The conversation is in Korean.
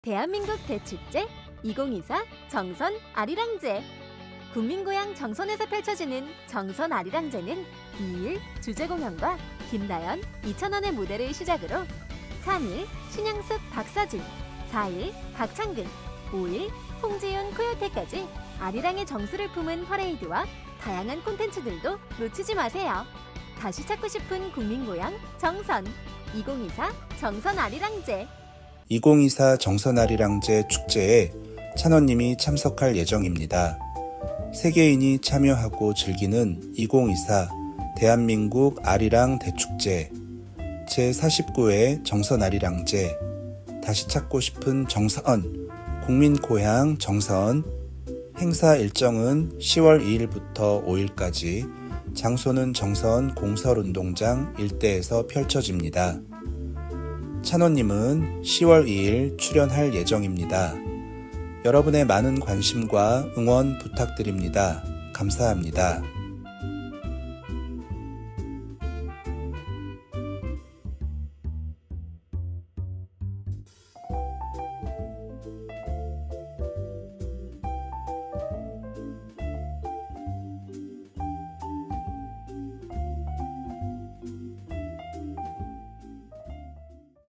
대한민국 대축제 2024 정선 아리랑제. 국민고향 정선에서 펼쳐지는 정선 아리랑제는 2일 주제공연과 김나연, 이찬원의 무대를 시작으로 3일 신양숙, 박서준, 4일 박창근, 5일 홍지윤, 코요태까지 아리랑의 정수를 품은 퍼레이드와 다양한 콘텐츠들도 놓치지 마세요. 다시 찾고 싶은 국민고향 정선 2024 정선 아리랑제. 2024 정선 아리랑제 축제에 찬원님이 참석할 예정입니다. 세계인이 참여하고 즐기는 2024 대한민국 아리랑 대축제 제49회 정선 아리랑제. 다시 찾고 싶은 정선, 국민고향 정선. 행사 일정은 10월 2일부터 5일까지 장소는 정선 공설운동장 일대에서 펼쳐집니다. 찬원님은 10월 2일 출연할 예정입니다. 여러분의 많은 관심과 응원 부탁드립니다. 감사합니다.